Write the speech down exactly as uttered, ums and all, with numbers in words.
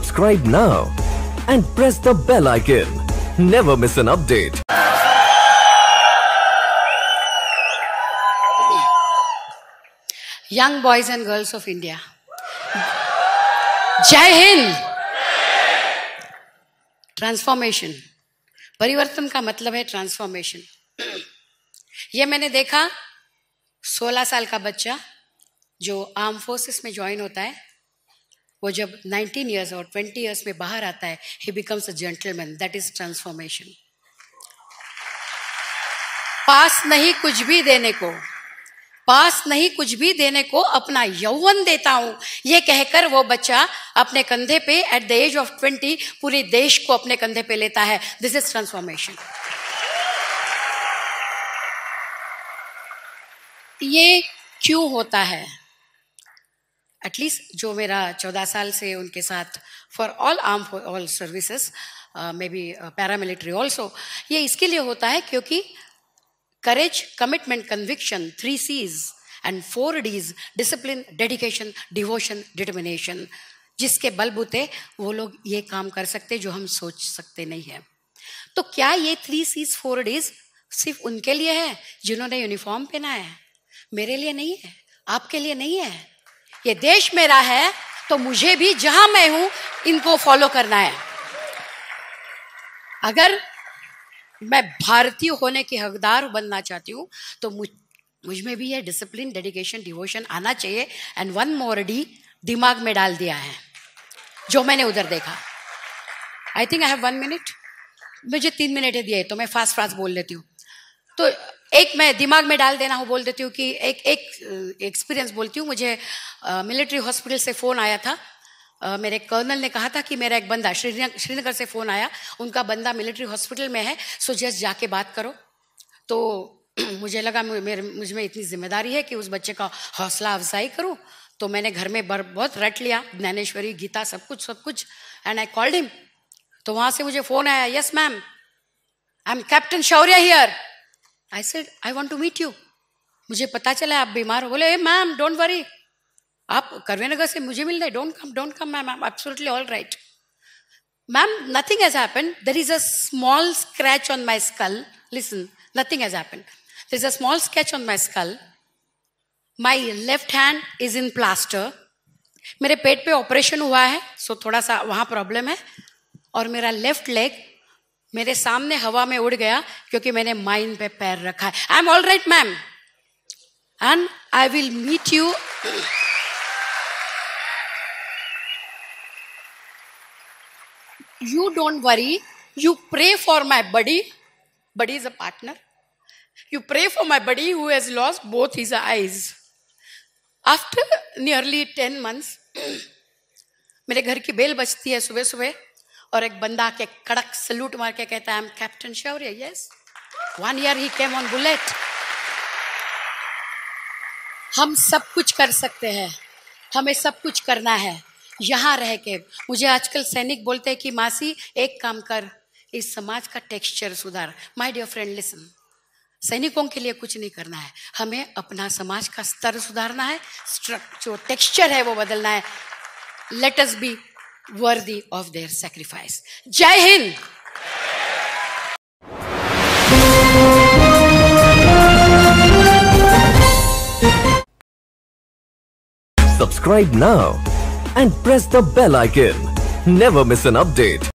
Subscribe now and press the bell icon. Never miss an update. Young boys and girls of India, जय Hind. Transformation, परिवर्तन का मतलब है transformation. ये मैंने देखा, सोलह साल का बच्चा जो आर्म फोर्सेस में ज्वाइन होता है, वो जब नाइनटीन इयर्स और ट्वेंटी इयर्स में बाहर आता है, he becomes a gentleman. That is transformation. पास नहीं कुछ भी देने को, पास नहीं कुछ भी देने को अपना यौवन देता हूं, ये कहकर वो बच्चा अपने कंधे पे at the age of twenty पूरे देश को अपने कंधे पे लेता है। This is transformation. ये क्यों होता है? एटलीस्ट जो मेरा चौदह साल से उनके साथ for all arm all services, maybe paramilitary also, ये इसके लिए होता है क्योंकि courage, commitment, conviction, three C's and four D's, discipline, dedication, devotion, determination, जिसके बलबूते वो लोग ये काम कर सकते जो हम सोच सकते नहीं है। तो क्या ये थ्री C's फोर D's सिर्फ उनके लिए है जिन्होंने यूनिफॉर्म पहना है? मेरे लिए नहीं है, आपके लिए नहीं है। ये देश मेरा है, तो मुझे भी जहां मैं हूं इनको फॉलो करना है। अगर मैं भारतीय होने के हकदार बनना चाहती हूँ तो मुझ मुझ में भी ये डिसिप्लिन, डेडिकेशन, डिवोशन आना चाहिए। एंड वन मोर डी दिमाग में डाल दिया है जो मैंने उधर देखा। I think I have one minute, मुझे तीन मिनट दिए तो मैं फास्ट फास्ट बोल लेती हूँ। तो एक मैं दिमाग में डाल देना हूँ बोल देती हूँ कि एक एक एक्सपीरियंस बोलती हूँ। मुझे मिलिट्री हॉस्पिटल से फ़ोन आया था। Uh, मेरे कर्नल ने कहा था कि मेरा एक बंदा श्रीनगर श्रीनगर से फ़ोन आया, उनका बंदा मिलिट्री हॉस्पिटल में है, सो जस्ट जाके बात करो। तो मुझे लगा मेरे मुझ में इतनी जिम्मेदारी है कि उस बच्चे का हौसला अफजाई करूं। तो मैंने घर में बर बहुत रट लिया, ज्ञानेश्वरी, गीता, सब कुछ सब कुछ एंड आई कॉल्ड हिम। तो वहाँ से मुझे फ़ोन आया, yes ma'am, I am captain Shaurya here. I said I want to meet you. मुझे पता चला आप बीमार हो। बोले मैम डोंट वरी, आप करवेनगर से मुझे मिल रहे, don't come don't come ma'am, I am absolutely all right. Ma'am nothing has happened, there is a small scratch on my skull. Listen, nothing has happened, there is a small scratch on my skull, my left hand is in plaster. मेरे पेट पे operation हुआ है, सो so थोड़ा सा वहाँ problem है। और मेरा लेफ्ट लेग मेरे सामने हवा में उड़ गया क्योंकि मैंने माइन पे पैर रखा है। I am all right ma'am, and I will meet you. You don't worry, you pray for my buddy. Buddy is a partner. You pray for my buddy who has lost both his eyes. After nearly ten months, मेरे घर की bell बजती है सुबह सुबह और एक बंदा के कड़क सल्यूट मार के कहता है, I am captain Shaurya. Yes, one year he came on bullet. हम सब कुछ कर सकते हैं, हमें सब कुछ करना है यहाँ रह के। मुझे आजकल सैनिक बोलते हैं कि मासी एक काम कर, इस समाज का टेक्सचर सुधार। माय डियर फ्रेंड लिसन, सैनिकों के लिए कुछ नहीं करना है, हमें अपना समाज का स्तर सुधारना है, जो टेक्सचर है वो बदलना है। Let us be worthy of their sacrifice. जय हिंद। Subscribe now and press the bell icon. Never miss an update.